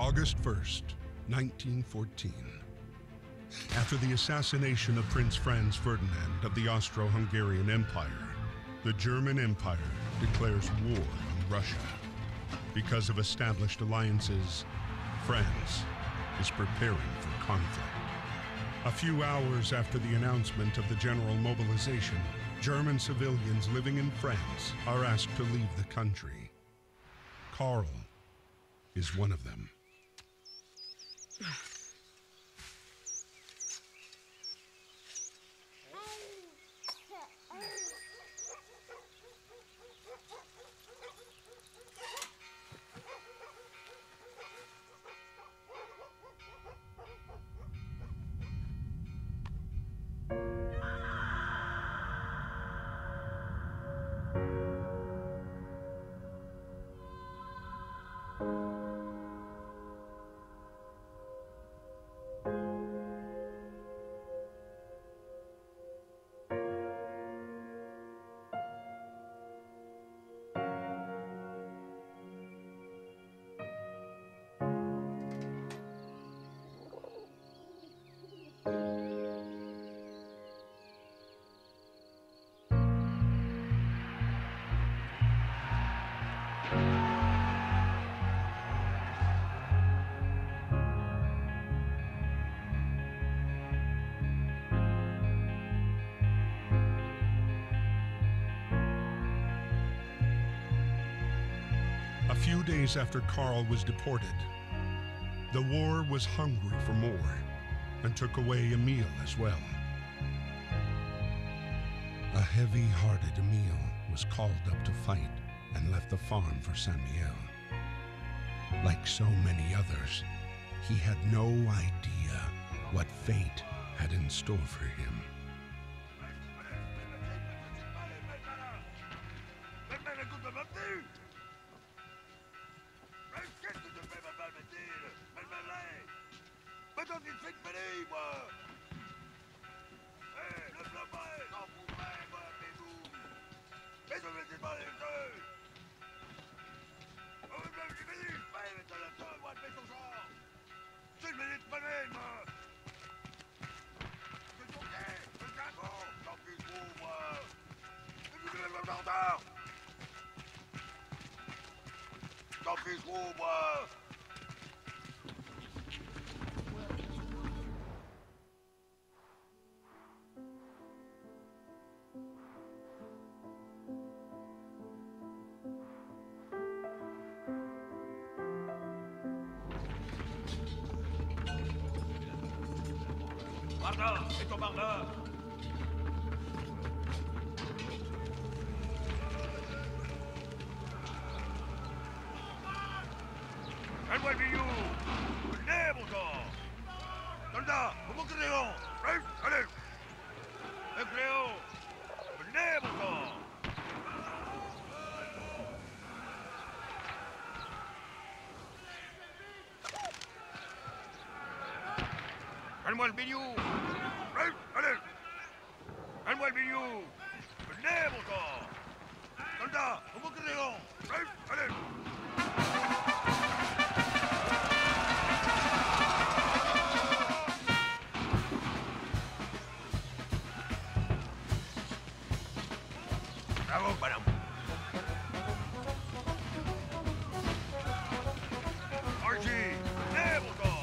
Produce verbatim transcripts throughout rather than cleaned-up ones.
August first, nineteen fourteen. After the assassination of Prince Franz Ferdinand of the Austro-Hungarian Empire, the German Empire declares war on Russia. Because of established alliances, France is preparing for conflict. A few hours after the announcement of the general mobilization, German civilians living in France are asked to leave the country. Karl is one of them. A few days after Karl was deported, the war was hungry for more and took away Emil as well. A heavy-hearted Emil was called up to fight and left the farm for Saint-Mihiel. Like so many others, he had no idea what fate had in store for him. Barda, c'est au Barda. Allez, le milieu. Venez, mon gars. Soldat, comment que Léon? Allez. Le Cléo. Venez, mon gars. Allez-moi le milieu. Allez. Allez-moi le milieu. Venez, mon gars. Soldat, comment que Léon? Allez. Bravo, madame. Archie, venez, mon gars.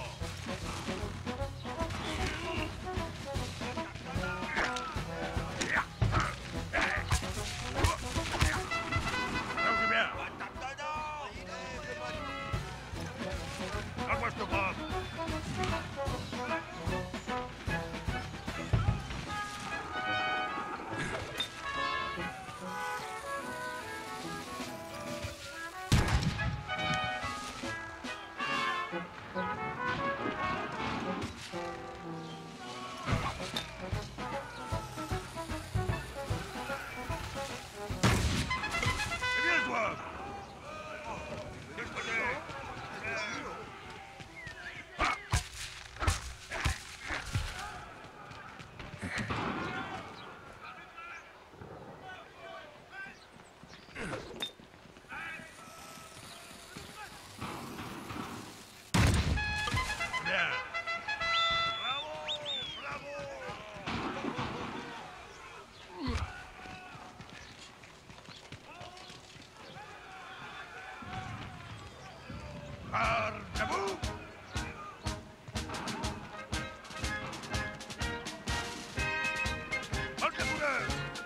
Arcabu! Arcabuna!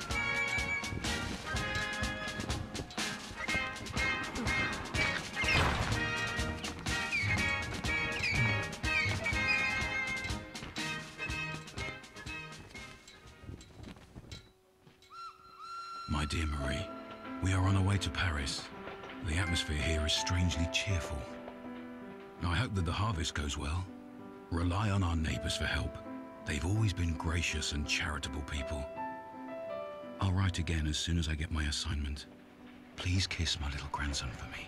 My dear Marie, we are on our way to Paris. The atmosphere here is strangely cheerful. I hope that the harvest goes well. Rely on our neighbors for help. They've always been gracious and charitable people. I'll write again as soon as I get my assignment. Please kiss my little grandson for me.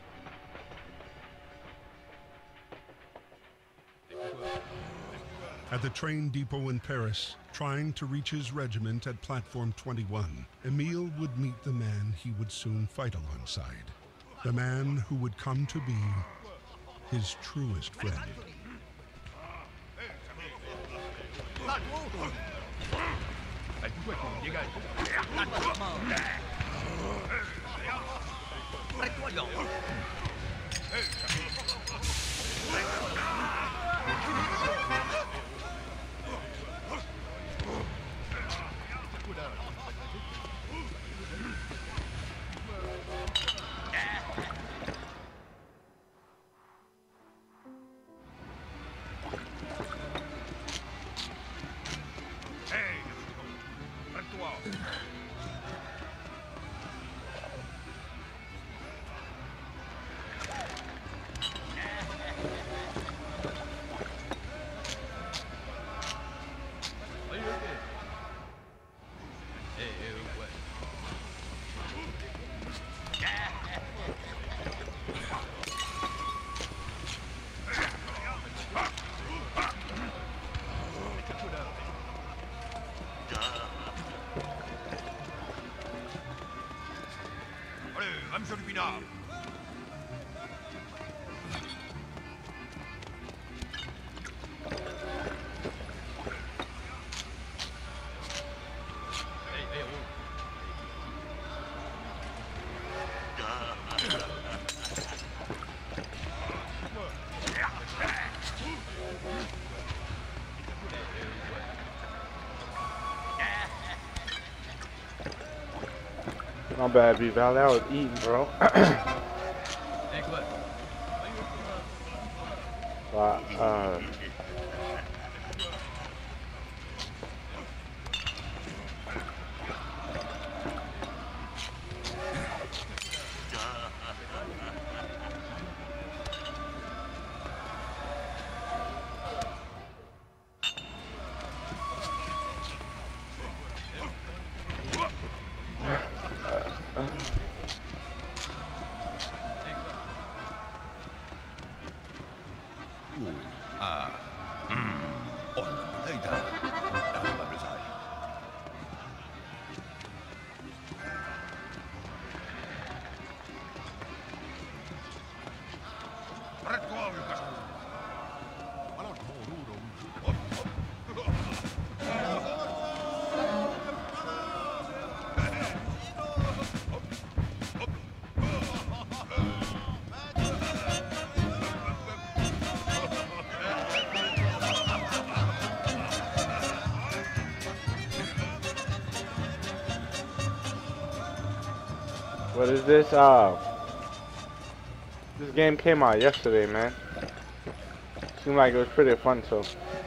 At the train depot in Paris, trying to reach his regiment at platform twenty-one, Emile would meet the man he would soon fight alongside. The man who would come to be his truest friend. I'm sure to be now. My bad, B-Valley. I was eating, bro. But, uh... What is this? Uh, this game came out yesterday, man. Seemed like it was pretty fun, so.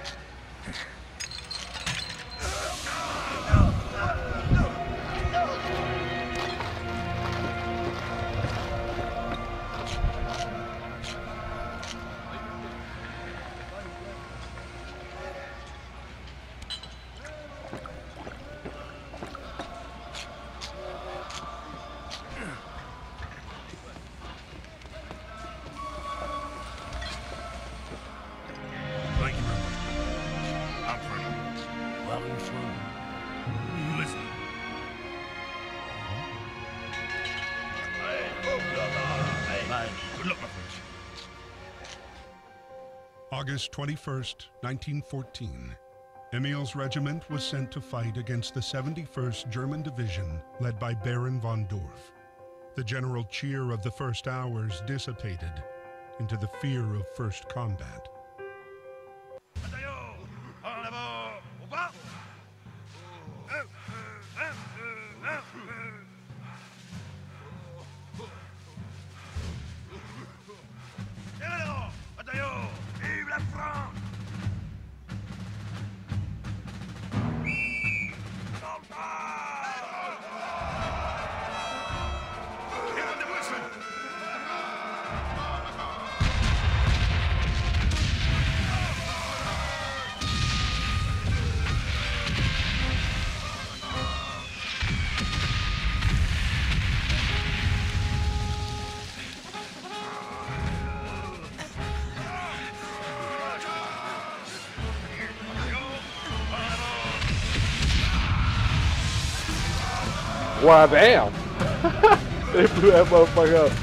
August twenty-first, nineteen fourteen. Emile's regiment was sent to fight against the seventy-first German Division led by Baron von Dorf. The general cheer of the first hours dissipated, into the fear of first combat. Bataillon, en avant, au pas. Un, un, un, un, un. Tirez-le, bataillon, vive la France. Wow, damn! They blew that motherfucker up.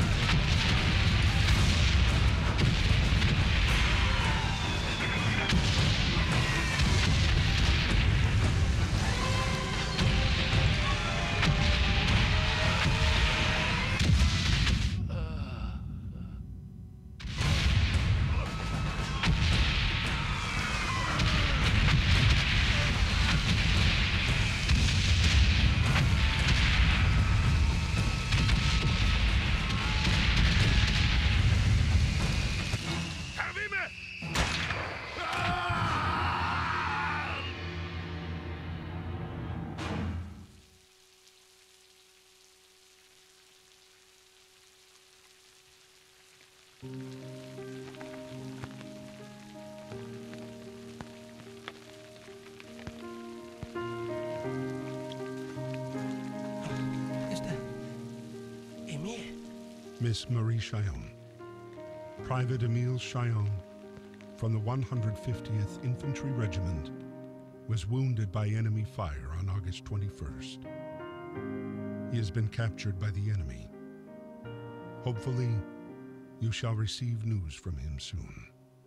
Miss Marie Chillon. Private Emile Chillon, from the one hundred fiftieth Infantry Regiment, was wounded by enemy fire on August twenty-first. He has been captured by the enemy. Hopefully, you shall receive news from him soon.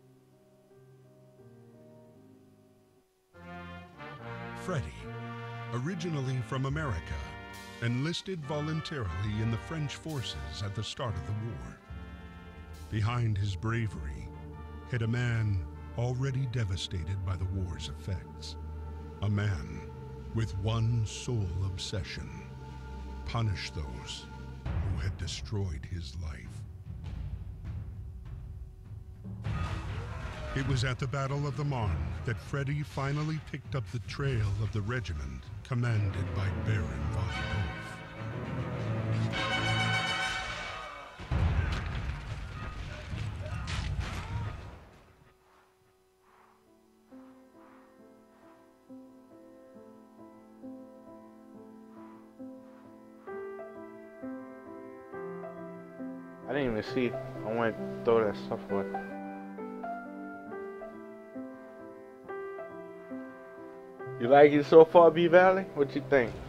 Freddy, originally from America, enlisted voluntarily in the French forces at the start of the war. Behind his bravery hid a man already devastated by the war's effects. A man with one sole obsession: punish those who had destroyed his life. It was at the Battle of the Marne that Freddy finally picked up the trail of the regiment commanded by Baron von Boeuf. I didn't even see. I went to throw that stuff away. You like it so far, B Valley? What you think?